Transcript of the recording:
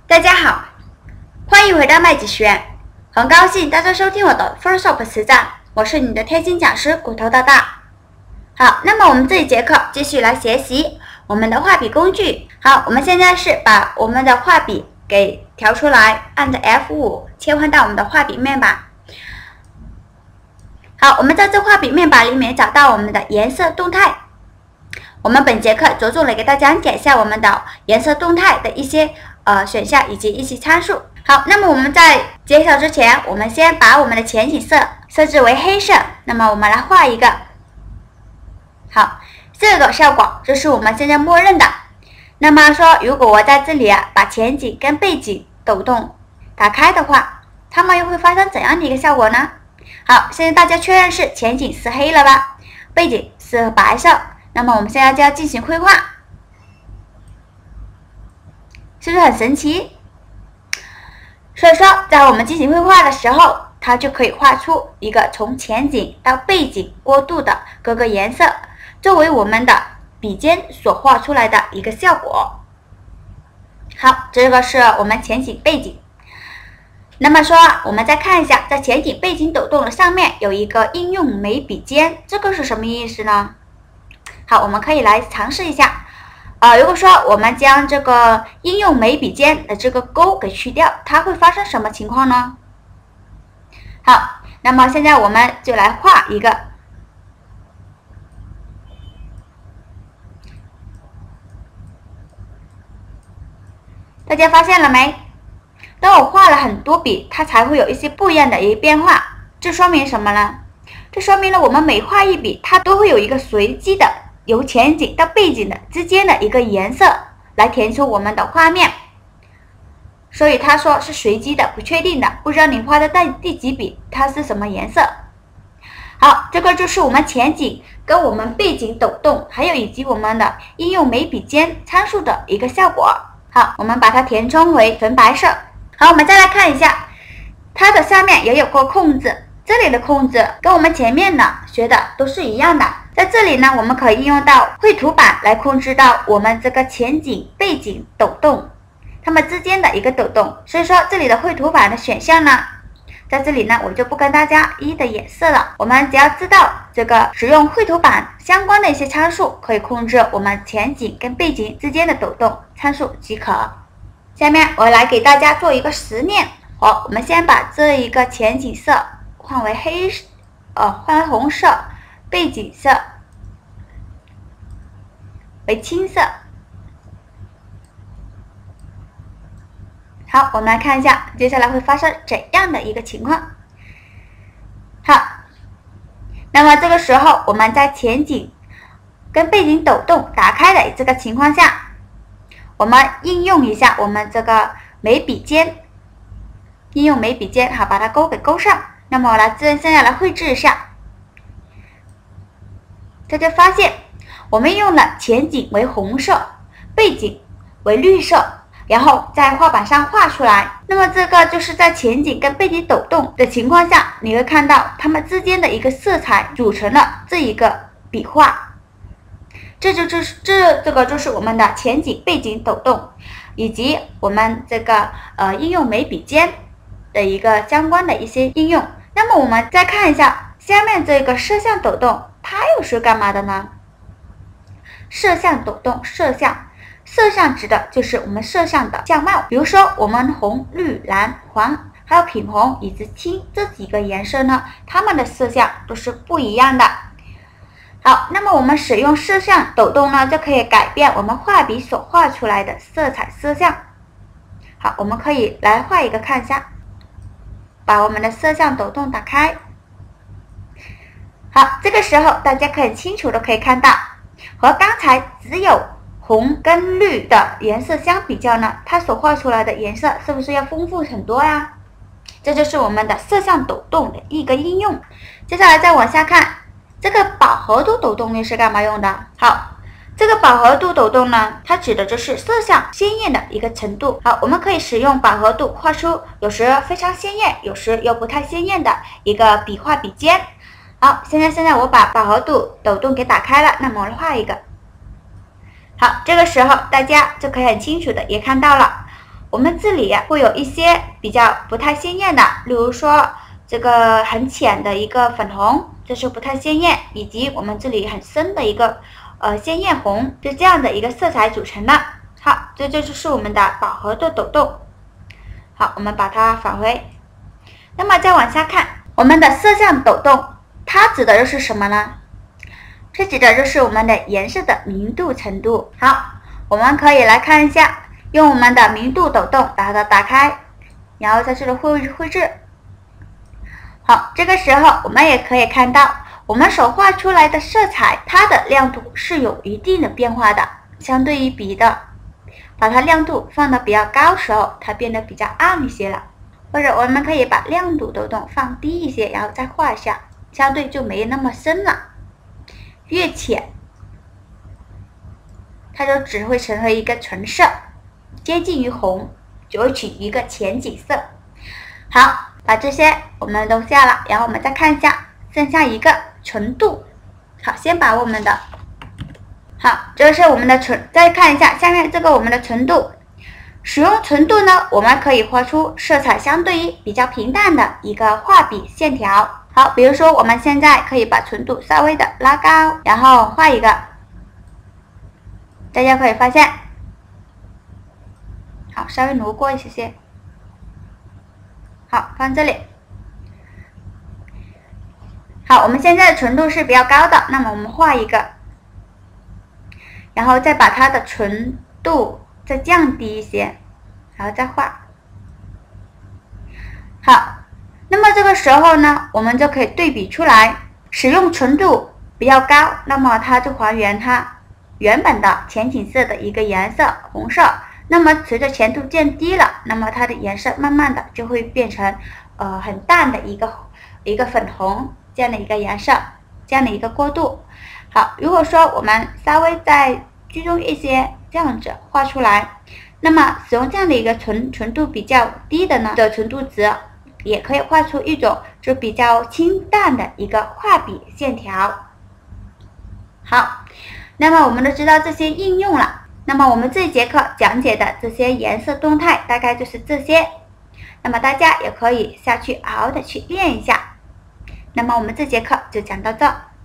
大家好，欢迎回到麦吉学院，很高兴大家收听我的 Photoshop 实战，我是你的贴心讲师骨头大大。好，那么我们这一节课继续来学习我们的画笔工具。好，我们现在是把我们的画笔给调出来，按着 F5 切换到我们的画笔面板。好，我们在这画笔面板里面找到我们的颜色动态。我们本节课着重来给大家讲解一下我们的颜色动态的一些选项以及一些参数。好，那么我们在介绍之前，我们先把我们的前景色设置为黑色。那么我们来画一个。好，这个效果这是我们现在默认的。那么说，如果我在这里把前景跟背景抖动打开的话，它们又会发生怎样的一个效果呢？好，现在大家确认是前景是黑了吧，背景是白色。那么我们现在就要进行绘画，是不是很神奇？所以说，在我们进行绘画的时候，它就可以画出一个从前景到背景过渡的各个颜色，作为我们的笔尖所画出来的一个效果。好，这个是我们前景背景。那么说，我们再看一下，在前景背景抖动的上面有一个应用眉笔尖，这个是什么意思呢？好，我们可以来尝试一下。如果说我们将这个应用眉笔尖的这个勾给去掉，它会发生什么情况呢？好，那么现在我们就来画一个。大家发现了没？当我画了很多笔，它才会有一些不一样的一个变化。这说明什么呢？这说明了我们每画一笔，它都会有一个随机的由前景到背景的之间的一个颜色来填出我们的画面，所以他说是随机的、不确定的，不知道你画的第几笔它是什么颜色。好，这个就是我们前景跟我们背景抖动，还有以及我们的应用眉笔尖参数的一个效果。好，我们把它填充为纯白色。好，我们再来看一下，它的下面也有个空子，这里的空子跟我们前面呢学的都是一样的。在这里呢，我们可以应用到绘图板来控制到我们这个前景、背景抖动，它们之间的一个抖动。所以说，这里的绘图板的选项呢，在这里呢，我就不跟大家一一的演示了。我们只要知道这个使用绘图板相关的一些参数，可以控制我们前景跟背景之间的抖动参数即可。下面我来给大家做一个实验。好，我们先把这一个前景色换为换为红色。背景色为青色。好，我们来看一下接下来会发生怎样的一个情况。好，那么这个时候我们在前景跟背景抖动打开的这个情况下，我们应用一下我们这个眉笔尖，应用眉笔尖，好，把它勾上。那么我来现在来绘制一下。大家发现，我们用了前景为红色，背景为绿色，然后在画板上画出来。那么这个就是在前景跟背景抖动的情况下，你会看到它们之间的一个色彩组成了这一个笔画。这个就是我们的前景、背景抖动，以及我们这个应用眉笔尖的一个相关的一些应用。那么我们再看一下下面这个色相抖动。它又是干嘛的呢？色相抖动，色相指的就是我们色相的相貌。比如说我们红、绿、蓝、黄，还有品红以及青这几个颜色呢，它们的色相都是不一样的。好，那么我们使用色相抖动呢，就可以改变我们画笔所画出来的色彩色相。好，我们可以来画一个看一下，把我们的色相抖动打开。好，这个时候大家可以清楚的可以看到，和刚才只有红跟绿的颜色相比较呢，它所画出来的颜色是不是要丰富很多呀？这就是我们的色相抖动的一个应用。接下来再往下看，这个饱和度抖动又是干嘛用的？好，这个饱和度抖动呢，它指的就是色相鲜艳的一个程度。好，我们可以使用饱和度画出有时非常鲜艳，有时又不太鲜艳的一个笔画笔尖。好，现在我把饱和度抖动给打开了，那么我来画一个。好，这个时候大家就可以很清楚的也看到了， 我们这里会有一些比较不太鲜艳的，例如说这个很浅的一个粉红，这是不太鲜艳，以及我们这里很深的一个鲜艳红，就这样的一个色彩组成的。好，这就是我们的饱和度抖动。好，我们把它返回。那么再往下看，我们的色相抖动，它指的又是什么呢？这指的就是我们的颜色的明度程度。好，我们可以来看一下，用我们的明度抖动把它打开，然后在这里绘制。好，这个时候我们也可以看到，我们所画出来的色彩，它的亮度是有一定的变化的，相对于笔的，把它亮度放得比较高时候，它变得比较暗一些了。或者我们可以把亮度抖动放低一些，然后再画一下，相对就没那么深了。越浅，它就只会成为一个纯色，接近于红，就会取一个浅景色。好，把这些我们都下了，然后我们再看一下剩下一个纯度。好，先把我们的好，这是我们的纯，再看一下下面这个我们的纯度。使用纯度呢，我们可以画出色彩相对于比较平淡的一个画笔线条。好，比如说我们现在可以把纯度稍微的拉高，然后画一个，大家可以发现，好，稍微挪过一些，好，放这里。好，我们现在的纯度是比较高的，那么我们画一个，然后再把它的纯度再降低一些，然后再画。好，那么这个时候呢，我们就可以对比出来，使用纯度比较高，那么它就还原它原本的浅景色的一个颜色，红色。那么随着浅度降低了，那么它的颜色慢慢的就会变成很淡的一个粉红这样的一个颜色，这样的一个过渡。好，如果说我们稍微再居中一些，这样子画出来，那么使用这样的一个纯度比较低的呢的纯度值，也可以画出一种就比较清淡的一个画笔线条。好，那么我们都知道这些应用了，那么我们这一节课讲解的这些颜色动态大概就是这些，那么大家也可以下去好好的去练一下。那么我们这节课就讲到这。